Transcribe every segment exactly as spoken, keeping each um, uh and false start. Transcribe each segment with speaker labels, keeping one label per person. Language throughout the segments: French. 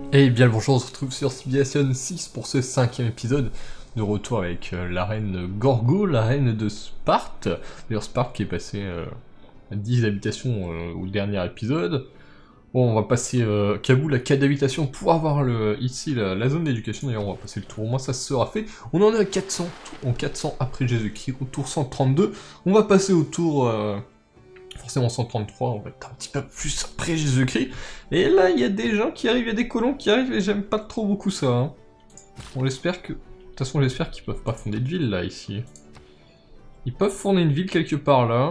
Speaker 1: Et bien le bonjour, on se retrouve sur Civilization six pour ce cinquième épisode, de retour avec euh, la reine Gorgo, la reine de Sparte. D'ailleurs Sparte qui est passé euh, à dix habitations euh, au dernier épisode. Bon, on va passer euh, Kaboul à quatre habitations pour avoir le, ici la, la zone d'éducation. D'ailleurs on va passer le tour, au moins ça sera fait. On en est à quatre cents, en quatre cents après Jésus-Christ, au tour cent trente-deux. On va passer au tour... Euh, forcément cent trente-trois, on va être un petit peu plus après Jésus-Christ. Et là, il y a des gens qui arrivent, il y a des colons qui arrivent, et j'aime pas trop beaucoup ça. Hein. On espère que... De toute façon, j'espère qu'ils peuvent pas fonder de ville, là, ici. Ils peuvent fonder une ville quelque part, là.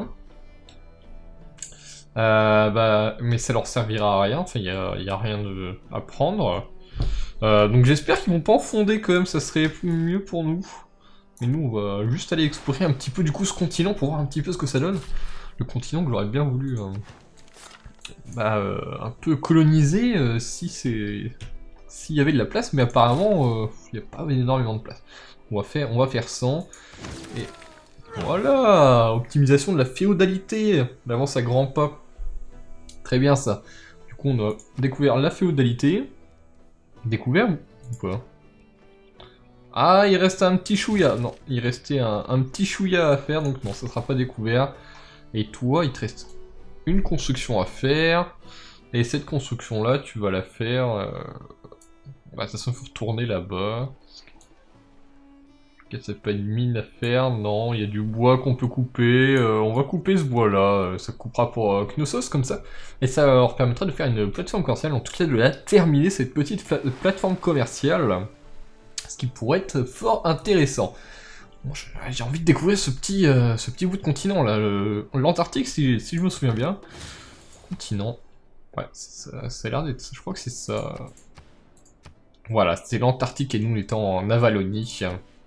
Speaker 1: Euh, bah... Mais ça leur servira à rien, enfin, il y a, y a rien de... à prendre. Euh, donc j'espère qu'ils vont pas en fonder, quand même, ça serait mieux pour nous. Mais nous, on va juste aller explorer un petit peu, du coup, ce continent, pour voir un petit peu ce que ça donne. Le continent que j'aurais bien voulu euh, bah, euh, un peu coloniser euh, si c'est s'il y avait de la place, mais apparemment euh, il n'y a pas énormément de place. On va faire, on va faire cent et voilà, optimisation de la féodalité, on avance à grands pas. Très bien ça. Du coup on a découvert la féodalité. Découvert ou pas? Ah, il reste un petit chouïa. Non, il restait un, un petit chouïa à faire, donc non, ça sera pas découvert. Et toi, il te reste une construction à faire. Et cette construction-là, tu vas la faire... Euh... Bah, ça se faut retourner là-bas. Qu'est-ce que c'est pas une mine à faire? Non, il y a du bois qu'on peut couper. Euh, on va couper ce bois-là. Ça coupera pour euh, Knossos, comme ça. Et ça leur permettra de faire une plateforme commerciale. En tout cas, de la terminer, cette petite plateforme commerciale. Ce qui pourrait être fort intéressant. Bon, j'ai envie de découvrir ce petit, euh, ce petit bout de continent là, l'Antarctique si, si je me souviens bien. Continent. Ouais, ça, ça a l'air d'être. Je crois que c'est ça. Voilà, c'est l'Antarctique et nous étant en Avalonie.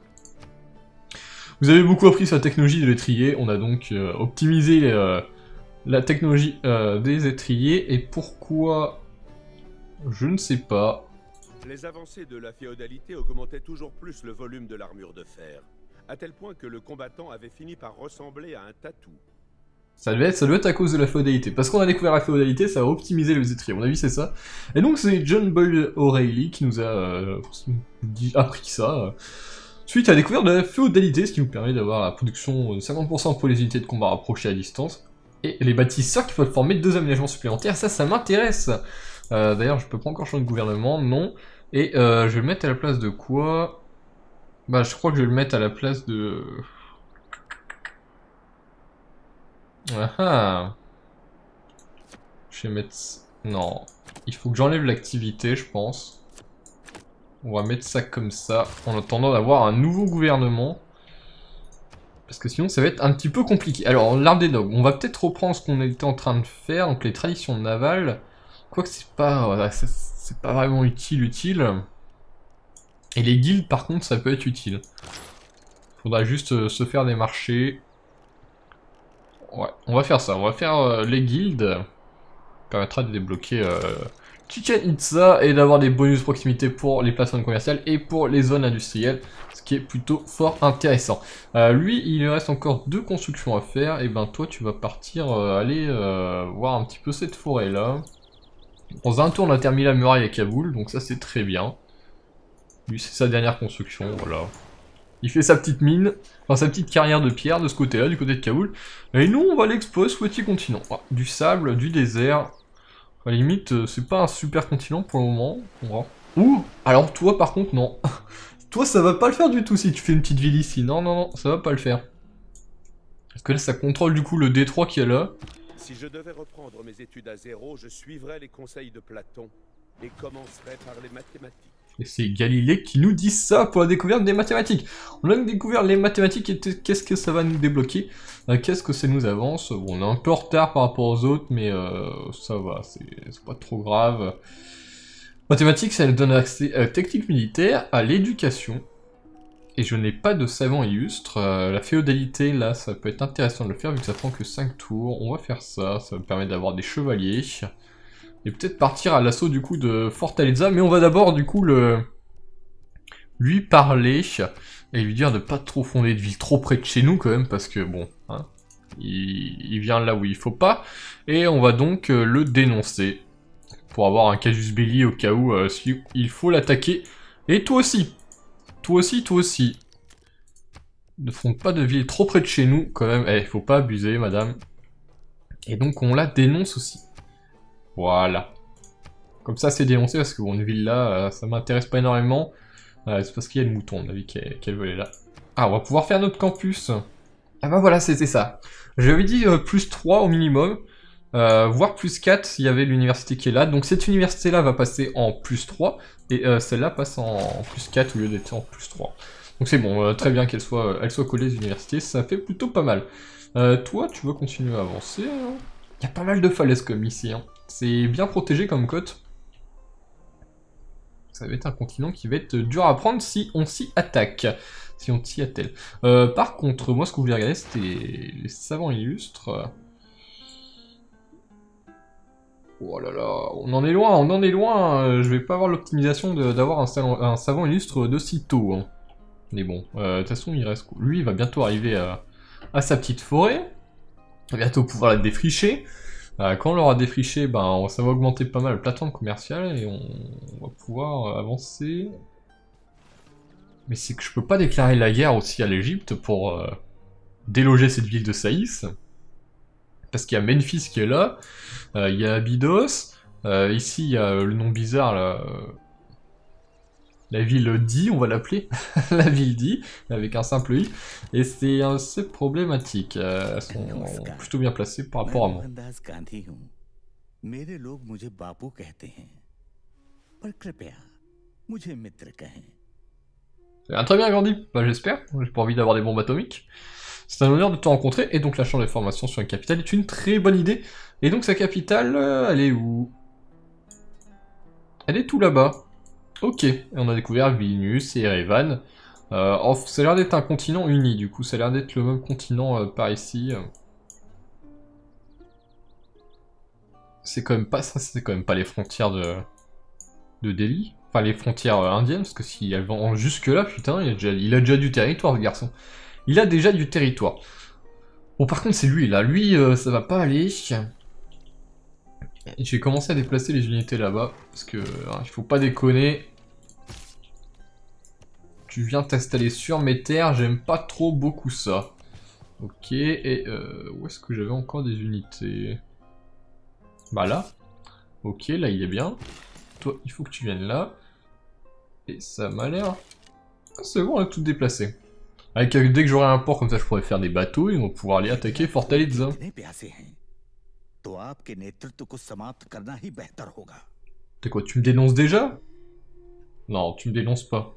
Speaker 1: Vous avez beaucoup appris sur la technologie de l'étrier. On a donc euh, optimisé euh, la technologie euh, des étriers. Et pourquoi? Je ne sais pas.
Speaker 2: Les avancées de la féodalité augmentaient toujours plus le volume de l'armure de fer, à tel point que le combattant avait fini par ressembler à un tatou.
Speaker 1: Ça doit, être, ça doit être à cause de la féodalité. Parce qu'on a découvert la féodalité, ça a optimisé les étriers. À mon avis, c'est ça. Et donc, c'est John Boyle O'Reilly qui nous a euh, dit, appris ça. Suite à la découverte de la féodalité, ce qui nous permet d'avoir la production de cinquante pour cent pour les unités de combat rapprochées à distance. Et les bâtisseurs qui peuvent former deux aménagements supplémentaires. Ça, ça m'intéresse. Euh, D'ailleurs, je peux pas encore changer de gouvernement, non. Et euh, je vais le mettre à la place de quoi? Bah, je crois que je vais le mettre à la place de... Ah ah. Je vais mettre... Non. Il faut que j'enlève l'activité, je pense. On va mettre ça comme ça, en attendant d'avoir un nouveau gouvernement. Parce que sinon, ça va être un petit peu compliqué. Alors, l'arbre des dogs. On va peut-être reprendre ce qu'on était en train de faire, donc les traditions navales. Quoique c'est pas... Voilà, c'est pas vraiment utile, utile. Et les guildes, par contre, ça peut être utile. Faudra juste euh, se faire des marchés. Ouais, on va faire ça. On va faire euh, les guildes. Ça permettra de débloquer euh, Chichen Itza et d'avoir des bonus proximité pour les plateformes commerciales et pour les zones industrielles. Ce qui est plutôt fort intéressant. Euh, lui, il reste encore deux constructions à faire. Et ben toi, tu vas partir euh, aller euh, voir un petit peu cette forêt-là. Dans un tour, on a terminé la muraille à Kaboul. Donc ça, c'est très bien. Lui, c'est sa dernière construction, voilà. Il fait sa petite mine, enfin sa petite carrière de pierre de ce côté-là, du côté de Kaboul. Et nous, on va l'explorer ce petit continent. Ah, du sable, du désert. À la limite, c'est pas un super continent pour le moment. On va. Ouh, alors toi, par contre, non. Toi, ça va pas le faire du tout si tu fais une petite ville ici. Non, non, non, ça va pas le faire. Parce que là, ça contrôle du coup le détroit qu'il y a là.
Speaker 2: Si je devais reprendre mes études à zéro, je suivrais les conseils de Platon et commencerais par les mathématiques.
Speaker 1: Et c'est Galilée qui nous dit ça pour la découverte des mathématiques. On a découvert les mathématiques et qu'est-ce que ça va nous débloquer? euh, Qu'est-ce que ça nous avance? Bon, on est un peu en retard par rapport aux autres, mais euh, ça va, c'est pas trop grave. Mathématiques, ça nous donne accès à la technique militaire, à l'éducation. Et je n'ai pas de savant illustre. Euh, la féodalité, là, ça peut être intéressant de le faire vu que ça prend que cinq tours. On va faire ça, ça me permet d'avoir des chevaliers. Et peut-être partir à l'assaut du coup de Fortaleza, mais on va d'abord du coup le lui parler et lui dire de pas trop fonder de ville trop près de chez nous quand même, parce que bon, hein, il, il vient là où il faut pas, et on va donc euh, le dénoncer. pour avoir un casus belli au cas où euh, si il faut l'attaquer. Et toi aussi. Toi aussi, toi aussi. Ne fonde pas de ville trop près de chez nous, quand même. Eh, faut pas abuser, madame. Et donc, on la dénonce aussi. Voilà. Comme ça, c'est dénoncé, parce que bon, une ville là, euh, ça m'intéresse pas énormément. Euh, c'est parce qu'il y a le mouton, on a vu qu'elle qu'elle veut aller là. Ah, on va pouvoir faire notre campus. Ah bah voilà, c'était ça. J'avais dit euh, plus trois au minimum. Euh, voire plus quatre s'il y avait l'université qui est là. Donc cette université-là va passer en plus trois. Et euh, celle-là passe en, en plus quatre au lieu d'être en plus trois. Donc c'est bon, euh, très bien qu'elle soit, euh, elle soit collée aux universités. Ça fait plutôt pas mal. Euh, toi, tu veux continuer à avancer hein. Il y a pas mal de falaises comme ici. Hein. C'est bien protégé comme côte. Ça va être un continent qui va être dur à prendre si on s'y attaque. Si on s'y attelle. Euh, par contre, moi ce que je voulais regarder, c'était les savants illustres. Oh là là, on en est loin, on en est loin. Je vais pas avoir l'optimisation d'avoir un, un savant illustre de si tôt. Hein. Mais bon, euh, de toute façon, il reste... Lui, il va bientôt arriver à, à sa petite forêt. Il va bientôt pouvoir la défricher. Euh, quand on l'aura défriché, ben, ça va augmenter pas mal le plateforme commercial et on, on va pouvoir avancer. Mais c'est que je peux pas déclarer la guerre aussi à l'Egypte pour euh, déloger cette ville de Saïs. Parce qu'il y a Memphis qui est là, il euh, y a Abydos, euh, ici il y a le nom bizarre là, euh, la ville d'I, on va l'appeler, la ville d'I, avec un simple I, et c'est assez problématique, euh, elles sont plutôt bien placées par rapport à moi. Ah, très bien grandi, bah j'espère, j'ai pas envie d'avoir des bombes atomiques. C'est un honneur de te rencontrer, et donc la chambre de formation sur une capitale est une très bonne idée. Et donc sa capitale, euh, elle est où? Elle est tout là-bas. Ok, et on a découvert Vilnius et Erevan. Euh, oh, ça a l'air d'être un continent uni, du coup, ça a l'air d'être le même continent euh, par ici. C'est quand même pas ça, c'est quand même pas les frontières de, de Delhi. Enfin, les frontières euh, indiennes, parce que si elles vont jusque là, putain, il a, déjà, il a déjà du territoire, ce garçon. Il a déjà du territoire. Bon, par contre, c'est lui, là. Lui, euh, ça va pas aller. Je vais commencer à déplacer les unités là-bas, parce que hein, il faut pas déconner. Tu viens t'installer sur mes terres, j'aime pas trop beaucoup ça. Ok, et euh, où est-ce que j'avais encore des unités? Bah là. Ok, là il est bien. Toi, il faut que tu viennes là. Et ça m'a l'air... Ah, c'est bon, on a tout déplacé. Avec, euh, dès que j'aurai un port comme ça, je pourrais faire des bateaux et on va pouvoir aller attaquer Fortaleza. T'es quoi, tu me dénonces déjà? Non, tu me dénonces pas.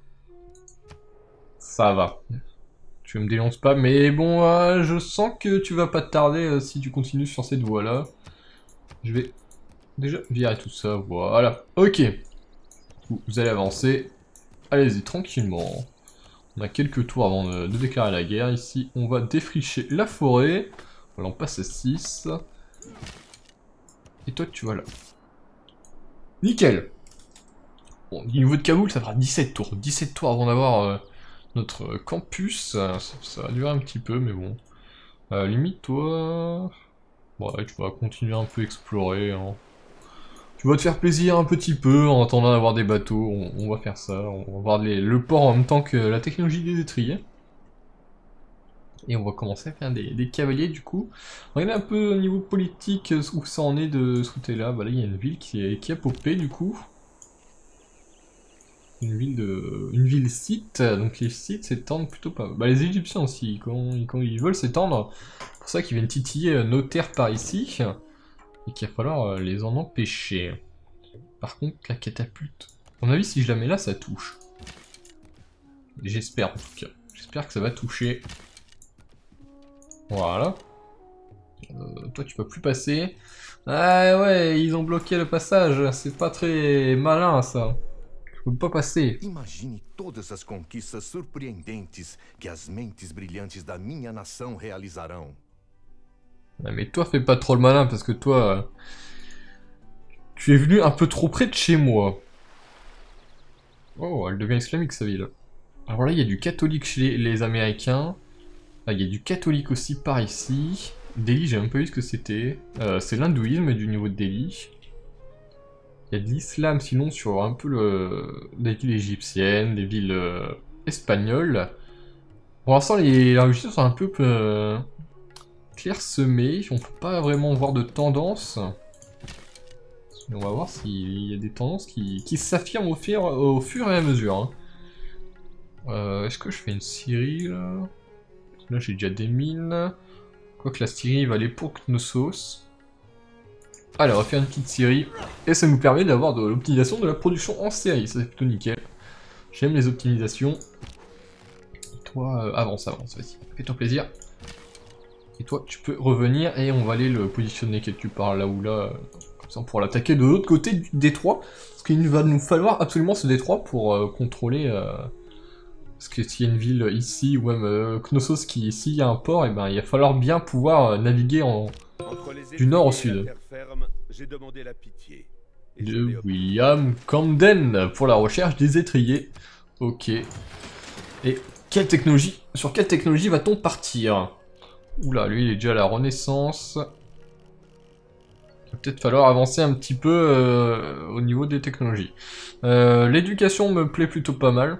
Speaker 1: Ça va. Tu me dénonces pas, mais bon, euh, je sens que tu vas pas te tarder euh, si tu continues sur cette voie-là. Je vais déjà virer tout ça, voilà. Ok. Vous, vous allez avancer. Allez-y, tranquillement. On a quelques tours avant de, de déclarer la guerre. Ici, on va défricher la forêt. Voilà, on passe à six. Et toi, tu vas là. Nickel. Bon, niveau de Kaboul, ça fera dix-sept tours. dix-sept tours avant d'avoir euh, notre campus. Ça, ça va durer un petit peu, mais bon. Euh, limite, toi... Ouais, tu vas continuer un peu à explorer. Hein. Tu vas te faire plaisir un petit peu en attendant d'avoir des bateaux. On, on va faire ça. On va voir les, le port en même temps que la technologie des étriers. Et on va commencer à faire des, des cavaliers du coup. Regardez un peu au niveau politique où ça en est de ce côté-là. Bah là il y a une ville qui, est, qui a popé du coup. Une ville de, une ville site. Donc les sites s'étendent plutôt pas. Bah les Égyptiens aussi quand, quand ils veulent s'étendre. C'est pour ça qu'ils viennent titiller nos terres par ici. Et qu'il va falloir les en empêcher. Par contre la catapulte. À mon avis si je la mets là ça touche. J'espère en tout cas. J'espère que ça va toucher. Voilà. Euh, toi tu peux plus passer. Ah ouais, ils ont bloqué le passage. C'est pas très malin ça. Je peux pas passer.
Speaker 3: Imagine todas as conquistas surpreendentes que as mentes brilhantes da minha nação realizarão.
Speaker 1: Mais toi fais pas trop le malin parce que toi... Tu es venu un peu trop près de chez moi. Oh, elle devient islamique sa ville. Alors là il y a du catholique chez les Américains. Ah, il y a du catholique aussi par ici. Delhi, j'ai même pas vu ce que c'était. Euh, c'est l'hindouisme du niveau de Delhi. Il y a de l'islam sinon sur un peu le... des villes égyptiennes, des villes euh, espagnoles. Pour l'instant, les, les registres sont un peu euh, clairsemés. On peut pas vraiment voir de tendance. On va voir s'il y a des tendances qui, qui s'affirment au, fur, au fur et à mesure. Hein. Euh, Est-ce que je fais une scierie là? Là j'ai déjà des mines. Quoique la scierie va aller pour Knossos. Allez, on va faire une petite scierie. Et ça nous permet d'avoir de l'optimisation de la production en série. Ça c'est plutôt nickel. J'aime les optimisations. Et toi, euh, avance, avance, vas-y. Fais-toi plaisir. Et toi, tu peux revenir et on va aller le positionner quelque part là ou là. Comme ça, on pourra l'attaquer de l'autre côté du détroit. Parce qu'il va nous falloir absolument ce détroit pour euh, contrôler... Euh... Parce que s'il y a une ville ici, ou même euh, Knossos qui ici, il y a un port, et ben il va falloir bien pouvoir euh, naviguer en... du nord au sud.
Speaker 2: Ferme, j'ai demandé la pitié.
Speaker 1: De William Camden pour la recherche des étriers. Ok. Et quelle technologie? Sur quelle technologie va-t-on partir? Oula, lui il est déjà à la Renaissance. Il va peut-être falloir avancer un petit peu euh, au niveau des technologies. Euh, L'éducation me plaît plutôt pas mal.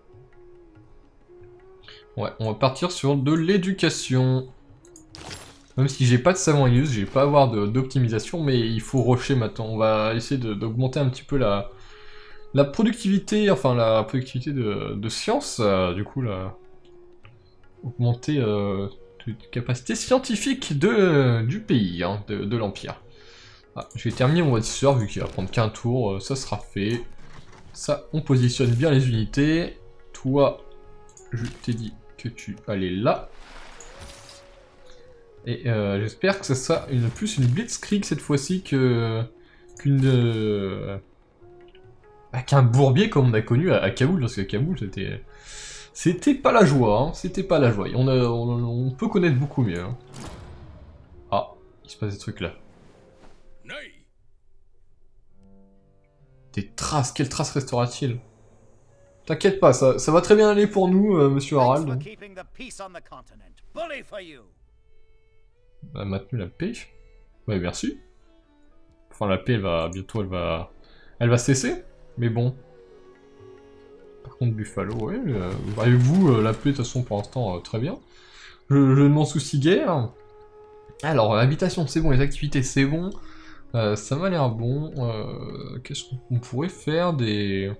Speaker 1: Ouais, on va partir sur de l'éducation. Même si j'ai pas de savant use, j'ai pas à avoir d'optimisation, mais il faut rusher maintenant. On va essayer d'augmenter un petit peu la, la productivité, enfin la productivité de, de science, euh, du coup, la, augmenter euh, la capacité scientifique de, du pays, hein, de, de l'Empire. Ah, je vais terminer mon bâtisseur, vu qu'il va prendre qu'un tour, euh, ça sera fait. Ça, on positionne bien les unités. Toi, je t'ai dit que tu allais là. Et euh, j'espère que ça sera une, plus une blitzkrieg cette fois-ci que qu'une euh, bah, qu'un bourbier comme on a connu à, à Kaboul, parce que Kaboul c'était c'était pas la joie, hein, c'était pas la joie. On, a, on, on peut connaître beaucoup mieux. Hein. Ah, il se passe des trucs là. Des traces, quelles traces restera-t-il? T'inquiète pas, ça, ça va très bien aller pour nous, euh, monsieur Harald. On a maintenu la paix. Ouais, merci. Enfin, la paix, elle va bientôt, elle va, elle va cesser. Mais bon. Par contre, Buffalo, ouais. Euh, avec vous, euh, la paix, de toute façon, pour l'instant, euh, très bien. Je, je ne m'en soucie guère. Alors, habitation, c'est bon. Les activités, c'est bon. Euh, ça m'a l'air bon. Euh, Qu'est-ce qu'on pourrait faire? Des...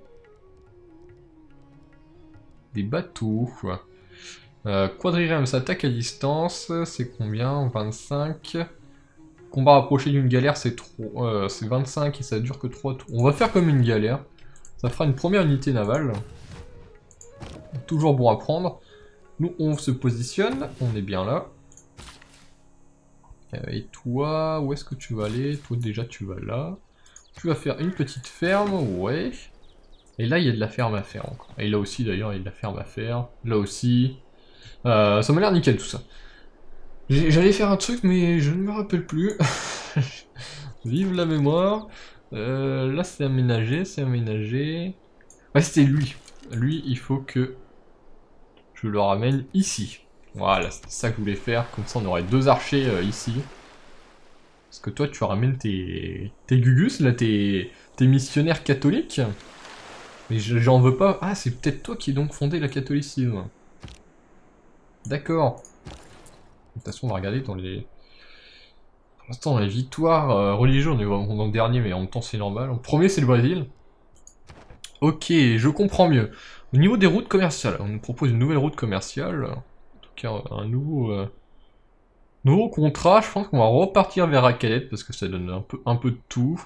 Speaker 1: Des bateaux, quoi. Euh, Quadrirem s'attaque à distance, c'est combien? vingt-cinq. Combat rapproché d'une galère, c'est euh, vingt-cinq et ça dure que trois tours. On va faire comme une galère. Ça fera une première unité navale. Toujours bon à prendre. Nous, on se positionne. On est bien là. Euh, et toi, où est-ce que tu vas aller? Toi, déjà, tu vas là. Tu vas faire une petite ferme, ouais. Et là, il y a de la ferme à faire encore. Et là aussi, d'ailleurs, il y a de la ferme à faire. Là aussi. Euh, ça m'a l'air nickel tout ça. J'allais faire un truc mais je ne me rappelle plus. Vive la mémoire. Euh, là c'est aménagé, c'est aménagé. Ouais c'était lui. Lui il faut que je le ramène ici. Voilà, c'était ça que je voulais faire. Comme ça on aurait deux archers euh, ici. Parce que toi tu ramènes tes, tes gugus là, tes, tes missionnaires catholiques. Mais j'en veux pas. Ah c'est peut-être toi qui ai donc fondé la catholicisme. D'accord. De toute façon, on va regarder dans les... Pour l'instant, dans les victoires euh, religieuses, on est vraiment dans le dernier, mais en même temps, c'est normal. Le premier, c'est le Brésil. Ok, je comprends mieux. Au niveau des routes commerciales, on nous propose une nouvelle route commerciale. En tout cas, un nouveau... Euh... Nouveau contrat. Je pense qu'on va repartir vers Rakkalet, parce que ça donne un peu, un peu de tout.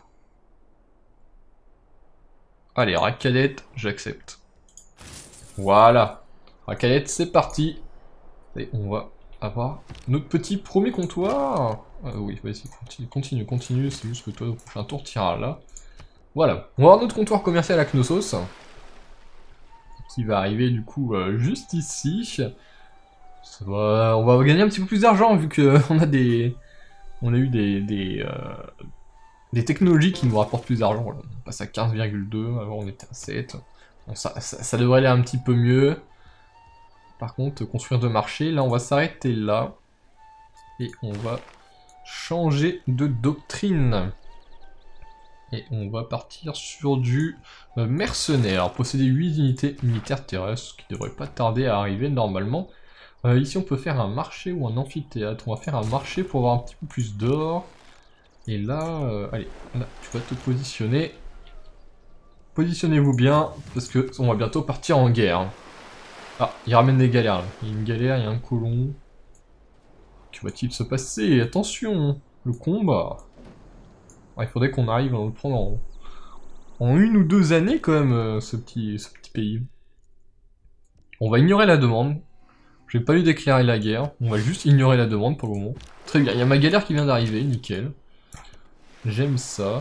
Speaker 1: Allez, Rakkalet, j'accepte. Voilà. Rakkalet, c'est parti. Et on va avoir notre petit premier comptoir. Euh, oui, vas-y, continue, continue, continue. C'est juste que toi, au prochain tour, tu iras là. Voilà. On va avoir notre comptoir commercial à Knossos. Qui va arriver, du coup, euh, juste ici. Ça va... On va gagner un petit peu plus d'argent, vu qu'on a des... On a eu des... Des, euh... des technologies qui nous rapportent plus d'argent. On passe à quinze virgule deux. Avant, on était à sept. Bon, ça, ça, ça devrait aller un petit peu mieux. Par contre, construire de marché, là on va s'arrêter là. Et on va changer de doctrine. Et on va partir sur du euh, mercenaire. Posséder huit unités militaires terrestres, ce qui devrait pas tarder à arriver normalement. Euh, ici on peut faire un marché ou un amphithéâtre. On va faire un marché pour avoir un petit peu plus d'or. Et là, euh, allez, là, tu vas te positionner. Positionnez-vous bien, parce que on va bientôt partir en guerre. Ah, il ramène des galères là. Il y a une galère, il y a un colon. Que va-t-il se passer? Attention, le combat. Ah, il faudrait qu'on arrive à le prendre en, en une ou deux années quand même, euh, ce, petit, ce petit pays. On va ignorer la demande. Je vais pas lui déclarer la guerre. On va juste ignorer la demande pour le moment. Très bien, il y a ma galère qui vient d'arriver, nickel. J'aime ça.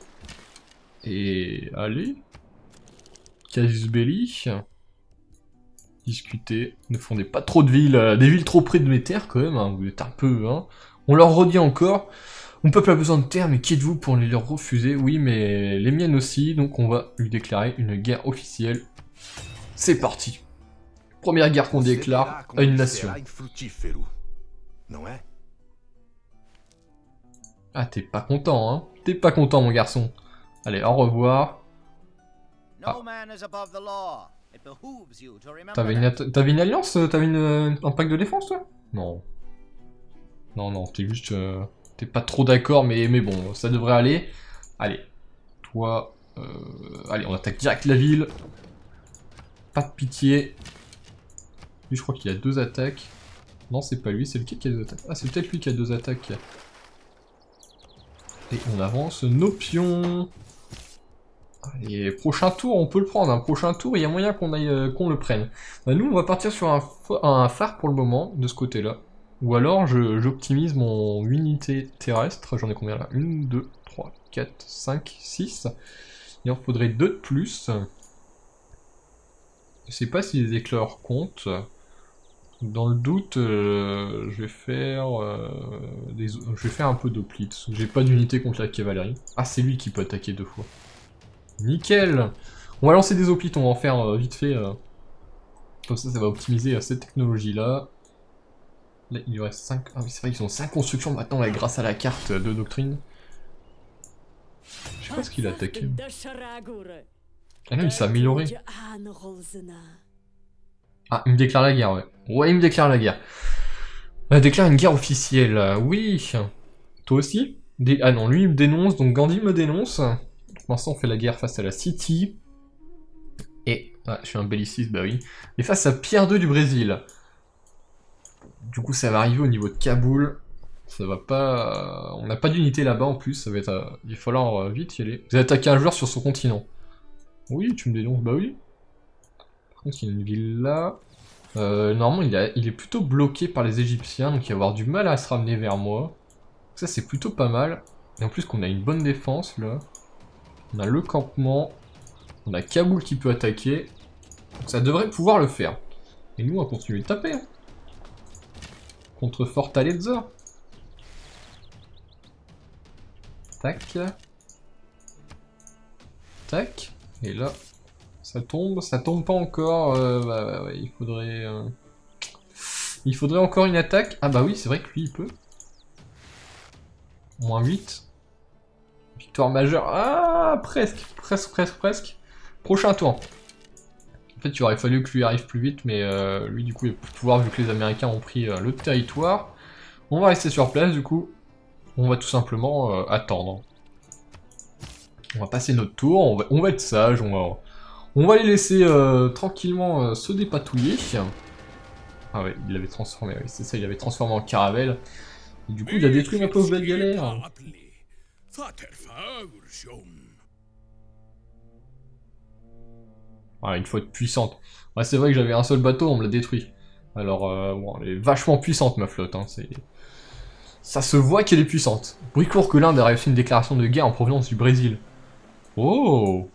Speaker 1: Et allez. Casus belli. Discuter. Ne fondez pas trop de villes. Euh, des villes trop près de mes terres quand même. Hein. Vous êtes un peu... Hein. On leur redit encore. Mon peuple a besoin de terres, mais qui êtes-vous pour les leur refuser? Oui, mais les miennes aussi. Donc on va lui déclarer une guerre officielle. C'est parti. Première guerre qu'on déclare à une nation. Ah, t'es pas content, hein? T'es pas content, mon garçon. Allez, au revoir. Ah. T'avais une, t'avais une alliance? T'avais une, un pacte de défense, toi? Non. Non, non, t'es juste... Euh, t'es pas trop d'accord, mais, mais bon, ça devrait aller. Allez. Toi... Euh, allez, on attaque direct la ville. Pas de pitié. Lui, je crois qu'il a deux attaques. Non, c'est pas lui, c'est lequel qui a deux attaques? Ah, c'est peut-être lui qui a deux attaques. Et on avance nos pions. Allez, prochain tour, on peut le prendre. Un prochain tour, il y a moyen qu'on aille, euh, qu'on le prenne. Bah, nous, on va partir sur un, un phare pour le moment, de ce côté-là. Ou alors, j'optimise mon unité terrestre. J'en ai combien là? un, deux, trois, quatre, cinq, six. Il en faudrait deux de plus. Je sais pas si les éclairs comptent. Dans le doute, euh, je vais faire euh, des, je vais faire un peu d'oplite. J'ai pas d'unité contre la cavalerie. Ah, c'est lui qui peut attaquer deux fois. Nickel. On va lancer des oplites, on va en faire euh, vite fait. Euh. Comme ça, ça va optimiser euh, cette technologie-là. Là, il y reste cinq. Ah oui, c'est vrai qu'ils ont cinq constructions maintenant, là, grâce à la carte de doctrine. Je sais pas ce qu'il a attaqué. Ah non, il s'est amélioré. Ah, il me déclare la guerre, ouais. Ouais, il me déclare la guerre. Il déclare une guerre officielle, oui. Toi aussi? Dé Ah non, lui il me dénonce, donc Gandhi me dénonce. Pour l'instant, on fait la guerre face à la City. Et... Ah, je suis un belliciste, bah oui. Et face à Pierre deux du Brésil. Du coup, ça va arriver au niveau de Kaboul. Ça va pas... On n'a pas d'unité là-bas en plus, ça va être... Il va falloir vite y aller. Vous avez attaqué un joueur sur son continent. Oui, tu me dénonces, bah oui. Par contre, il y a une ville là. Euh, normalement, il, a, il est plutôt bloqué par les Égyptiens, donc il va avoir du mal à se ramener vers moi. Ça, c'est plutôt pas mal. Et en plus, qu'on a une bonne défense là. On a le campement. On a Kaboul qui peut attaquer. Donc ça devrait pouvoir le faire. Et nous, on va continuer de taper. Hein. Contre Fortaleza. Tac. Tac. Et là... Ça tombe, ça tombe pas encore, euh, bah, bah, ouais, il faudrait... Euh... Il faudrait encore une attaque. Ah bah oui, c'est vrai que lui, il peut. moins huit. Victoire majeure. Ah, presque, presque, presque, presque. Prochain tour. En fait, il aurait fallu que lui arrive plus vite, mais euh, lui, du coup, il peut pouvoir, vu que les Américains ont pris euh, le territoire. On va rester sur place, du coup. On va tout simplement euh, attendre. On va passer notre tour, on va, on va être sage, on va... On va les laisser euh, tranquillement euh, se dépatouiller. Ah ouais, il l'avait transformé, oui, c'est ça, il l'avait transformé en caravelle. Et du coup, il a détruit ma pauvre belle galère. Voilà, une flotte puissante. Ouais, c'est vrai que j'avais un seul bateau, on me l'a détruit. Alors, euh, bon, elle est vachement puissante, ma flotte. Hein, c'est... Ça se voit qu'elle est puissante. Bricourt que l'Inde a réussi une déclaration de guerre en provenance du Brésil. Oh!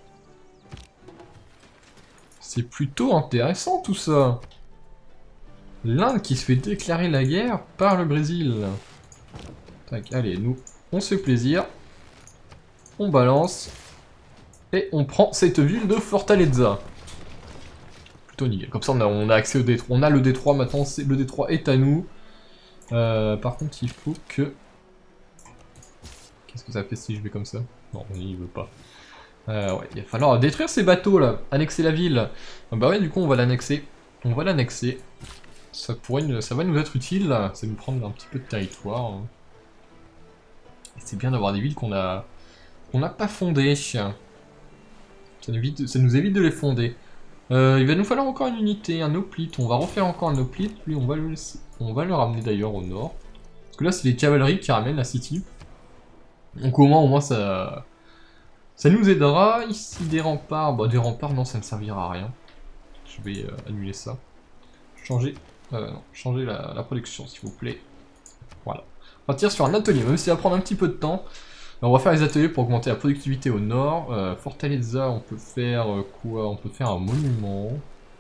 Speaker 1: C'est plutôt intéressant tout ça. L'Inde qui se fait déclarer la guerre par le Brésil. Tac, allez, nous, on se fait plaisir. On balance. Et on prend cette ville de Fortaleza. Plutôt nickel. Comme ça, on a, on a accès au détroit. On a le détroit maintenant. Le détroit est à nous. Euh, par contre, il faut que... Qu'est-ce que ça fait si je vais comme ça? Non, il veut pas. Euh, ouais, il va falloir détruire ces bateaux là, annexer la ville. Ah bah ouais, du coup on va l'annexer. On va l'annexer. Ça pourrait, une... ça va nous être utile, là. Ça va nous prendre un petit peu de territoire. C'est bien d'avoir des villes qu'on a, qu'on n'a pas fondées. Ça nous, évite... ça nous évite de les fonder. Euh, il va nous falloir encore une unité, un hoplite. On va refaire encore un hoplite. Lui, on va le, laisser... on va le ramener d'ailleurs au nord. Parce que là, c'est les cavaleries qui ramènent la city. Donc au moins, au moins ça. Ça nous aidera. Ici, des remparts. Bah, des remparts, non, ça ne servira à rien. Je vais euh, annuler ça. Changer, euh, non, changer la, la production, s'il vous plaît. Voilà. On va partir sur un atelier, même si ça va prendre un petit peu de temps. On va faire les ateliers pour augmenter la productivité au nord. Euh, Fortaleza, on peut faire euh, quoi? On peut faire un monument.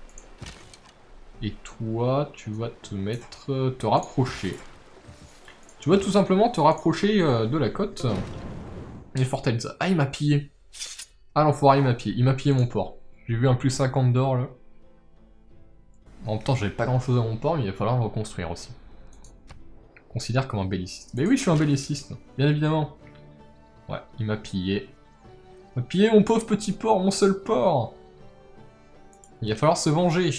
Speaker 1: Et toi, tu vas te mettre... Euh, te rapprocher. Tu vas tout simplement te rapprocher euh, de la côte. Et Fortaleza. Ah, il m'a pillé. Ah, l'enfoiré, il m'a pillé. Il m'a pillé mon port. J'ai vu un plus cinquante d'or, là. En même temps, j'avais pas grand chose à mon port, mais il va falloir le reconstruire aussi. Considère comme un belliciste. Mais oui, je suis un belliciste, bien évidemment. Ouais, il m'a pillé. Il m'a pillé mon pauvre petit port, mon seul port. Il va falloir se venger.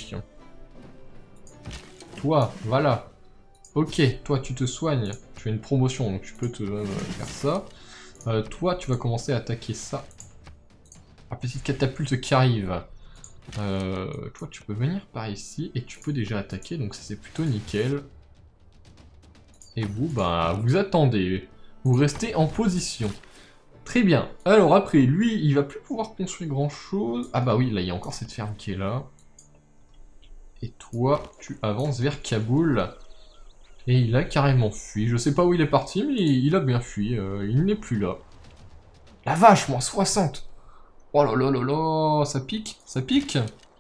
Speaker 1: Toi, voilà. Ok, toi, tu te soignes. Tu as une promotion, donc tu peux te euh, faire ça. Euh, toi, tu vas commencer à attaquer ça. La petite catapulte qui arrive. Euh, toi, tu peux venir par ici et tu peux déjà attaquer, donc ça c'est plutôt nickel. Et vous, bah, vous attendez. Vous restez en position. Très bien. Alors après, lui, il va plus pouvoir construire grand chose. Ah bah oui, là, il y a encore cette ferme qui est là. Et toi, tu avances vers Kaboul. Et il a carrément fui. Je sais pas où il est parti, mais il a bien fui. Euh, il n'est plus là. La vache, moins soixante. Oh là là là là, ça pique, ça pique.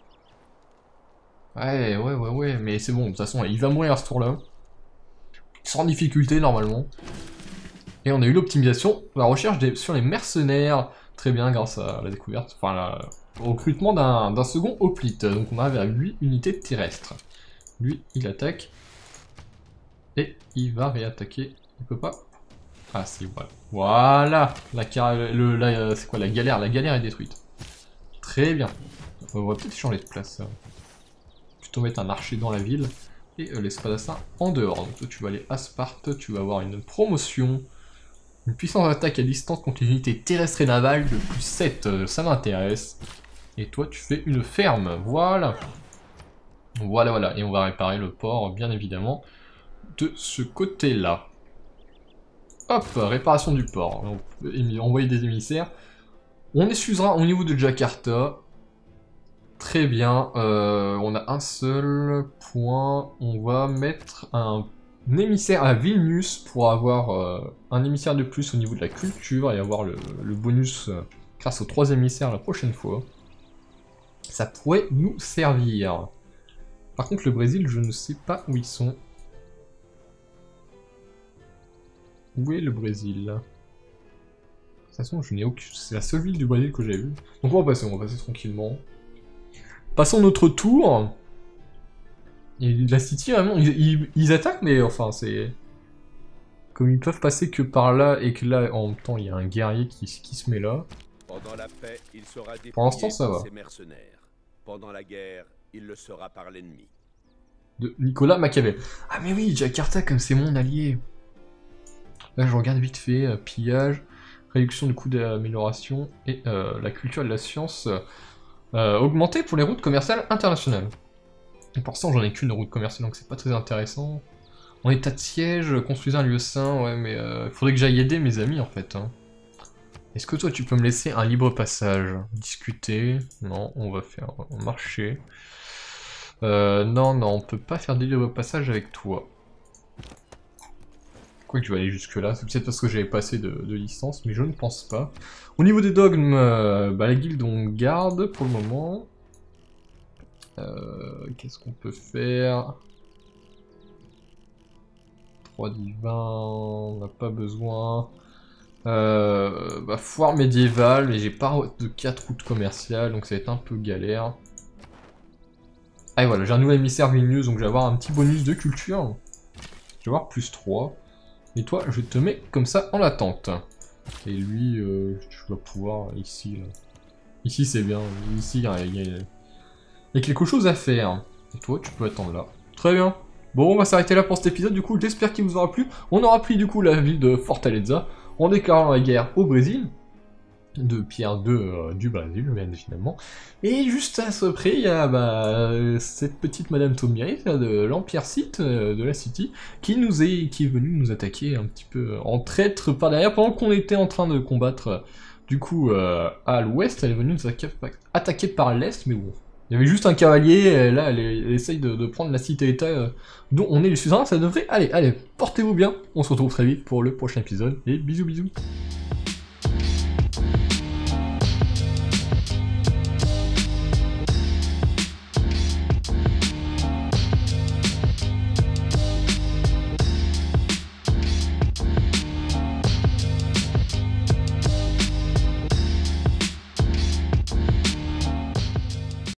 Speaker 1: Ouais, ouais, ouais, ouais, mais c'est bon, de toute façon, il va mourir à ce tour-là. Sans difficulté, normalement. Et on a eu l'optimisation, la recherche des, sur les mercenaires. Très bien, grâce à la découverte, enfin, la, au recrutement d'un second hoplite. Donc on arrive à huit unités terrestres. Lui, il attaque. Et il va réattaquer. Il peut pas. Ah si, voilà. Voilà, la, le, la, c'est quoi la galère? La galère est détruite. Très bien. On va peut-être changer de place. Plutôt mettre un archer dans la ville. Et euh, les spadassins en dehors. Donc toi tu vas aller à Sparte, tu vas avoir une promotion. Une puissance d'attaque à distance contre les unités terrestres et navales de plus sept. Euh, ça m'intéresse. Et toi tu fais une ferme. Voilà. Voilà, voilà. Et on va réparer le port, bien évidemment, de ce côté-là. Hop, réparation du port. On peut envoyer des émissaires. On excusera au niveau de Jakarta. Très bien. Euh, on a un seul point. On va mettre un, un émissaire à Vilnius pour avoir euh, un émissaire de plus au niveau de la culture et avoir le, le bonus euh, grâce au trois émissaires la prochaine fois. Ça pourrait nous servir. Par contre, le Brésil, je ne sais pas où ils sont. Où est le Brésil? De toute façon, je n'ai aucune... C'est la seule ville du Brésil que j'ai vue. Donc on va passer, on va passer tranquillement. Passons notre tour. Et la City, vraiment, ils, ils, ils attaquent, mais enfin, c'est... Comme ils peuvent passer que par là, et que là, en même temps, il y a un guerrier qui, qui se met là.
Speaker 2: Pendant la paix, il sera
Speaker 1: Pour l'instant, ça va.
Speaker 2: ses mercenaires. Pendant la guerre, il le sera par l'ennemi.
Speaker 1: De Nicolas Machiavel. Ah mais oui, Jakarta, comme c'est mon allié. Là, je regarde vite fait, euh, pillage, réduction du coût d'amélioration, et euh, la culture et la science euh, augmentée pour les routes commerciales internationales. Et pour l'instant, j'en ai qu'une route commerciale, donc c'est pas très intéressant. En état de siège, construisez un lieu sain, ouais, mais il euh, faudrait que j'aille aider mes amis, en fait. Hein. Est-ce que toi, tu peux me laisser un libre passage? Discuter? Non, on va faire un marché. Euh, non, non, on peut pas faire des libre passage avec toi. Quoi que je vais aller jusque là, c'est peut-être parce que j'avais passé de, de distance, mais je ne pense pas. Au niveau des dogmes, euh, bah, la guilde on garde pour le moment. Euh, Qu'est-ce qu'on peut faire? Trois divins, on n'a pas besoin. Euh, bah, foire médiévale, mais j'ai pas de quatre routes commerciales, donc ça va être un peu galère. Ah et voilà, j'ai un nouvel émissaire Vilnius, donc je vais avoir un petit bonus de culture. Je vais avoir plus trois. Et toi, je te mets comme ça en attente. Et lui, euh, je dois pouvoir ici, là. Ici c'est bien, ici il y, a, il y a quelque chose à faire. Et toi, tu peux attendre là. Très bien. Bon, on va s'arrêter là pour cet épisode, du coup, j'espère qu'il vous aura plu. On aura pris, du coup, la ville de Fortaleza, en déclarant la guerre au Brésil, de Pierre deux euh, du Brésil, bien finalement. Et juste à ce près, il y a bah, cette petite Madame Tomiri de l'Empire Sith, euh, de la City, qui nous est, qui est venue nous attaquer un petit peu en traître par derrière, pendant qu'on était en train de combattre, euh, du coup, euh, à l'ouest, elle est venue nous attaquer, attaquer par l'est, mais bon. Il y avait juste un cavalier, et là elle, elle essaye de, de prendre la cité-état euh, dont on est le suzerain, ça devrait... Allez, allez, portez-vous bien, on se retrouve très vite pour le prochain épisode, et bisous bisous.